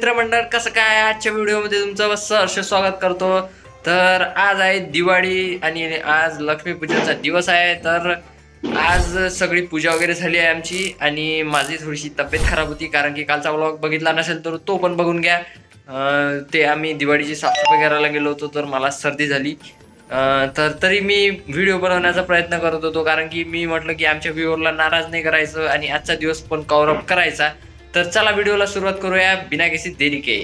मित्रमंडळ, कसं काय? आजच्या व्हिडिओमध्ये तुमचं सहर्ष स्वागत करतो. तर आज आहे दिवाळी आणि आज लक्ष्मीपूजनचा दिवस आहे. तर आज सगळी पूजा वगैरे झाली आहे आमची आणि माझी थोडीशी तब्येत खराब होती, कारण की कालचा व्लॉग बघितला नसेल तर तो पण बघून घ्या. ते आम्ही दिवाळीची साफसफाई करायला गेलो होतो, तर मला सर्दी झाली. तर तरी मी व्हिडिओ बनवण्याचा प्रयत्न करत होतो, कारण की मी म्हटलं की आमच्या व्ह्यूअरला नाराज नाही करायचं आणि आजचा दिवस पण कव्हर अप करायचा. तर चला व्हिडिओला सुरुवात करूया बिना किसी देरी के.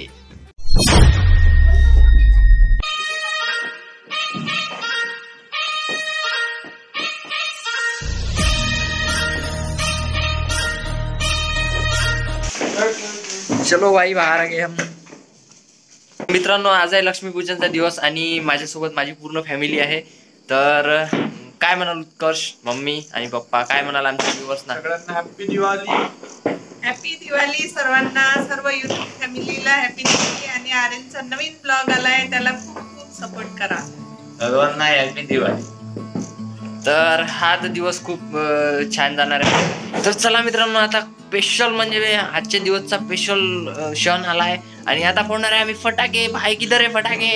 चलो भाई बाहेर आ गए हम. मित्रांनो, आज आहे लक्ष्मीपूजनचा दिवस आणि माझ्यासोबत माझी पूर्ण फॅमिली आहे. तर काय म्हणाल उत्कर्ष, मम्मी आणि पप्पा, काय म्हणाल आमच्या व्ह्यूअर्सना? सगळ्यांना हॅपी दिवाळी. हॅपी दिवाळी सर्वांना, सर्व युट्यूब फॅमिलीला हॅपी दिवाळी. आणि आर्यनचा नवीन ब्लॉग आलाय, त्याला खूप खूप सपोर्ट करा. सर्वांना हॅपी दिवाळी. तर हा दिवस खूप छान जाणार आहे. तर चला मित्रांनो, आता स्पेशल म्हणजे आजच्या दिवसचा स्पेशल क्षण आलाय आणि आता फोडणार आहे आम्ही फटाके. भाई किधर आहे फटाके?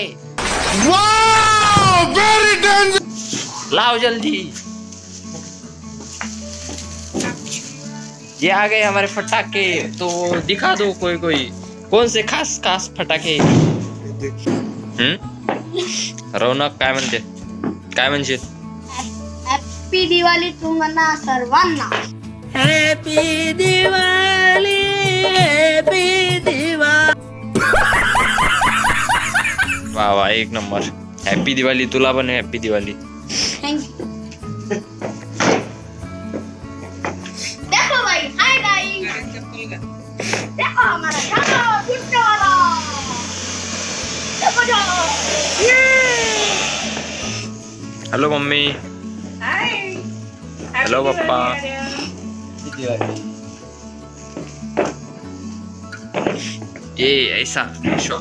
Wow, very danger. लाओ जल्दी, ये आ गए हमारे फटाके. तो दिखा दो कोई कोई कौन से खास खास फटाके. रौनक काय म्हणते, काय म्हणशील? हॅपी दिवाळी तुम्हाला सर्वांना. Happy Diwali, happy Diwali. वा वा, एक नंबर. हॅपी दिवाळी तुला पण. हॅपी दिवाळी. थँक्यू. देखो भाई, हाय गाइस, आर्यनचा मुलगा. देखो हमारा गाना फुटने वाला. देखो जाओ. Hello mummy. हाय. हॅलो पप्पा. ये ऐसा शो.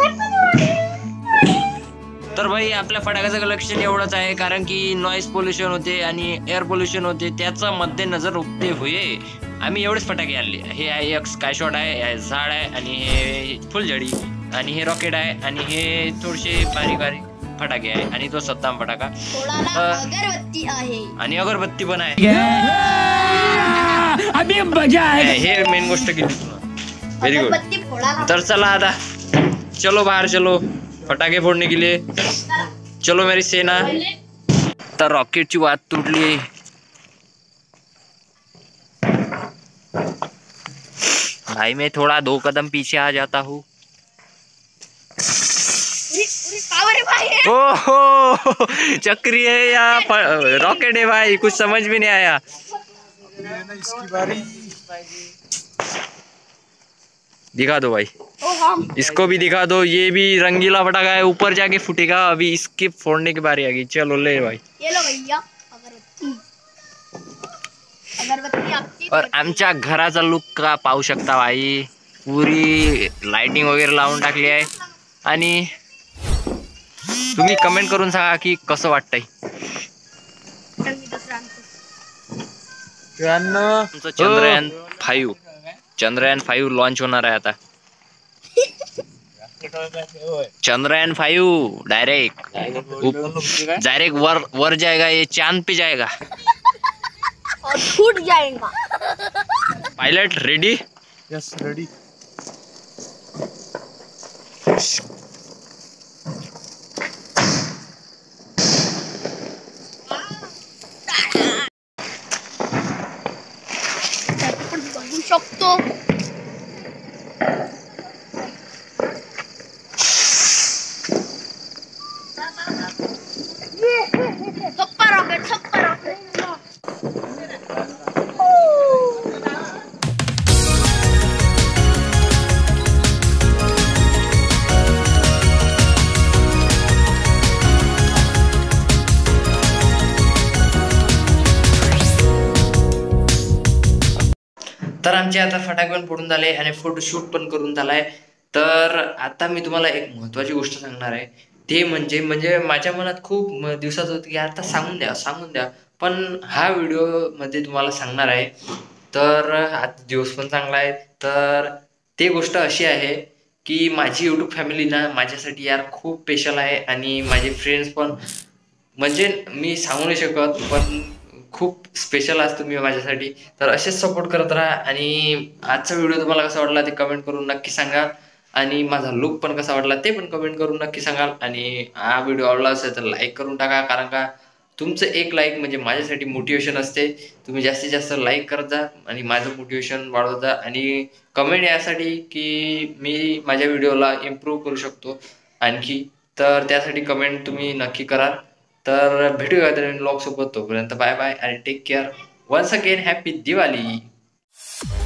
तर भाई, आपल्या फटाक्याचं कलेक्शन एवढंच आहे, कारण की नॉईज पोल्युशन होते आणि एअर पोल्युशन होते, त्याचा मध्य नजर रखते हुए आम्ही एवढेच फटाके आणले. हे आहे एक स्काय शॉट आहे, हे झाड आहे आणि हे फुलझडी आणि हे रॉकेट आहे आणि हे थोडेसे बारीक बारीक फटाके आहे आणि तो सत्ताम फटाका अगरबत्ती आहे आणि अगरबत्ती पण आहे. हे मेन गोष्ट केली तुला. Very good. अगरबत्ती फोडायला. तर चला आता, चलो बाहर, चलो फटाके फोड़ने के लिए. चलो मेरी सेना. तर रॉकेटची वाट तुटली. भाई मैं थोड़ा 2 कदम पीछे आ जाता हूँ. पावर है भाई. ओहो, चक्री है या रॉकेट है भाई, कुछ समझ भी नहीं आया. इसकी बारी. दिखा दो भाई, ओ हम इसको भी दिखा दो. ये भी रंगीला फटाका है, ऊपर जाके फूटेगा. अभी इसके फोड़ने की बारी आ गई. चलो ले भाई. ये लो भैया अगरबत्ती. अगरबत्ती आपकी. और आमच्या घराचा लुक का पाहू शकता भाई. पुरी लाइटिंग वगैरे लावून टाकली आहे आणि तुम्ही कमेंट करून सांगा की कसं वाटतंय. तुमचं चंद्रयान 5 लॉन्च होणार आहे आता. चंद्रयान 5 डायरेक्ट वर जाएगा, ये चांद पे जाएगा. और छूट जाएगा. Pilot ready. Yes, ready. आपण बघू शकतो. छप्पा रॉकेट, छप्पा रॉकेट. तर आमचे आता फटाके पण फोडून झाले आणि फोटोशूट पण करून झालाय. तर आता मी तुम्हाला एक महत्वाची गोष्ट सांगणार आहे. ते म्हणजे माझ्या मनात खूप दिवसात होतं की आता सांगून द्या, पण हा व्हिडिओ मध्ये तुम्हाला सांगणार आहे. तर आज दिवस पण चांगला आहे. तर ती गोष्ट अशी आहे की माझी यूट्यूब फॅमिली ना माझ्यासाठी यार खूप स्पेशल आहे आणि माझे फ्रेंड्स पण म्हणजे मी सांगू नाही शकत, पण खूप स्पेशल आज तुम्ही माझ्यासाठी. तर असेच सपोर्ट करत राहा आणि आजचा व्हिडिओ तुम्हाला कसा वाटला ते कमेंट करून नक्की सांगा आणि माझा लुक पण कसा वाटला ते पण कमेंट करून नक्की सांगाल. आणि हा व्हिडिओ आवडला असेल तर लाईक करून टाका, कारण का तुमचं एक लाईक म्हणजे माझ्यासाठी मोटिवेशन असते. तुम्ही जास्तीत जास्त लाईक करत जा आणि माझं मोटिवेशन वाढवत जा आणि कमेंट यासाठी की मी माझ्या व्हिडिओला इम्प्रूव्ह करू शकतो आणखी. तर त्यासाठी कमेंट तुम्ही नक्की करा. तर भेटूया ब्लॉग सोबत, तोपर्यंत बाय बाय आणि take care. Once again happy Diwali.